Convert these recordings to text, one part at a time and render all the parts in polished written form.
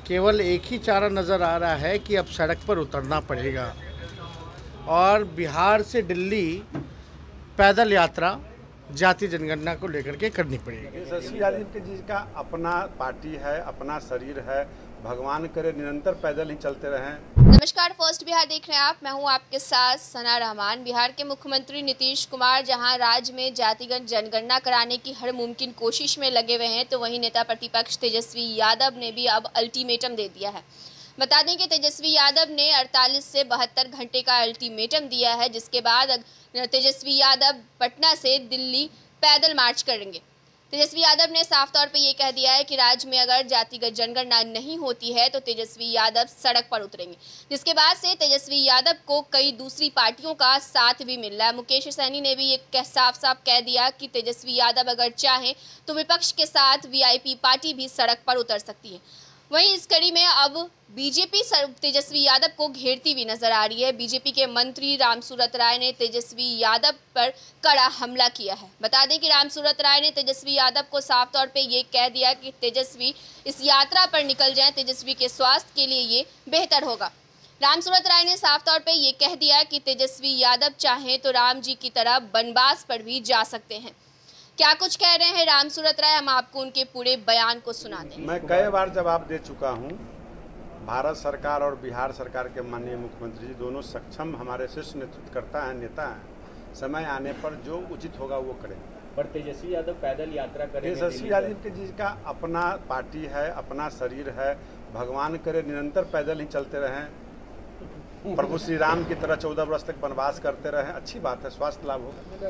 केवल एक ही चारा नज़र आ रहा है कि अब सड़क पर उतरना पड़ेगा और बिहार से दिल्ली पैदल यात्रा जाति जनगणना को लेकर के करनी पड़ेगी। यशस्वी यादव जी का अपना पार्टी है, अपना शरीर है, भगवान करे निरंतर पैदल ही चलते रहें। नमस्कार, फर्स्ट बिहार देख रहे हैं आप। मैं हूं आपके साथ सना रहमान। बिहार के मुख्यमंत्री नीतीश कुमार जहां राज्य में जातिगत जनगणना कराने की हर मुमकिन कोशिश में लगे हुए हैं, तो वहीं नेता प्रतिपक्ष तेजस्वी यादव ने भी अब अल्टीमेटम दे दिया है। बता दें कि तेजस्वी यादव ने 48 से 72 घंटे का अल्टीमेटम दिया है, जिसके बाद तेजस्वी यादव पटना से दिल्ली पैदल मार्च करेंगे। तेजस्वी यादव ने साफ तौर पे ये कह दिया है कि राज्य में अगर जातिगत जनगणना नहीं होती है तो तेजस्वी यादव सड़क पर उतरेंगे, जिसके बाद से तेजस्वी यादव को कई दूसरी पार्टियों का साथ भी मिल रहा है। मुकेश सहनी ने भी ये साफ साफ कह दिया कि तेजस्वी यादव अगर चाहें तो विपक्ष के साथ वीआईपी पार्टी भी सड़क पर उतर सकती है। वहीं इस कड़ी में अब बीजेपी तेजस्वी यादव को घेरती हुई नजर आ रही है। बीजेपी के मंत्री रामसूरत राय ने तेजस्वी यादव पर कड़ा हमला किया है। बता दें कि रामसूरत राय ने तेजस्वी यादव को साफ तौर पे ये कह दिया कि तेजस्वी इस यात्रा पर निकल जाएं, तेजस्वी के स्वास्थ्य के लिए ये बेहतर होगा। रामसूरत राय ने साफ तौर पे ये कह दिया कि तेजस्वी यादव चाहें तो राम जी की तरह बनवास पर भी जा सकते हैं। क्या कुछ कह रहे हैं रामसूरत राय, हम आपको उनके पूरे बयान को सुना दें। मैं कई बार जवाब दे चुका हूं। भारत सरकार और बिहार सरकार के माननीय मुख्यमंत्री जी दोनों सक्षम हमारे शीर्ष नेतृत्वकर्ता हैं, नेता हैं। समय आने पर जो उचित होगा वो करेंगे। पर तेजस्वी यादव पैदल यात्रा करेंगे। तेजस्वी यादव जी का अपना पार्टी है, अपना शरीर है, भगवान करे निरंतर पैदल ही चलते रहें, प्रभु श्री राम की तरह 14 वर्ष तक वनवास करते रहें। अच्छी बात है, स्वास्थ्य लाभ होगा।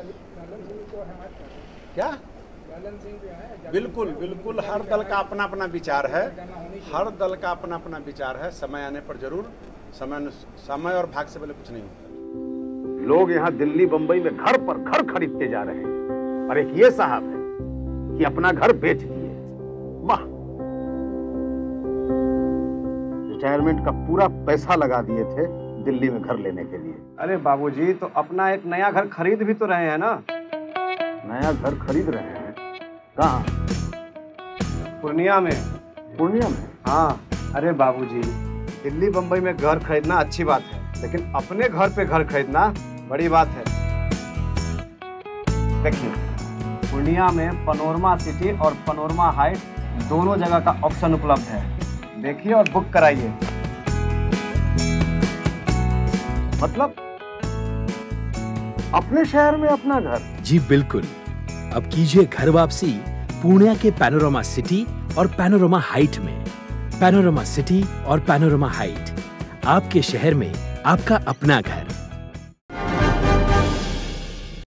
क्या बिल्कुल बिल्कुल, हर दल का अपना अपना विचार है, हर दल का अपना अपना विचार है। समय आने पर जरूर, समय और भाग से पहले कुछ नहीं होता। लोग यहाँ दिल्ली बंबई में घर पर घर खरीदते जा रहे हैं और एक ये साहब है कि अपना घर बेच दिए। वाह, रिटायरमेंट का पूरा पैसा लगा दिए थे दिल्ली में घर लेने के लिए। अरे बाबूजी, तो अपना एक नया घर खरीद भी तो रहे हैं ना। नया घर खरीद रहे हैं? कहाँ? पूर्णिया में। पूर्णिया में? हाँ। अरे बाबूजी, दिल्ली बंबई में घर खरीदना अच्छी बात है, लेकिन अपने घर पे घर खरीदना बड़ी बात है। देखिए, पूर्णिया में पनोरमा सिटी और पनोरमा हाइट दोनों जगह का ऑप्शन उपलब्ध है। देखिए और बुक कराइए। मतलब अपने शहर में अपना घर? जी बिल्कुल। अब कीजिए घर वापसी पूर्णिया के पैनोरमा सिटी और पैनोरमा हाइट में। पैनोरमा सिटी और पैनोरमा हाइट, आपके शहर में आपका अपना घर।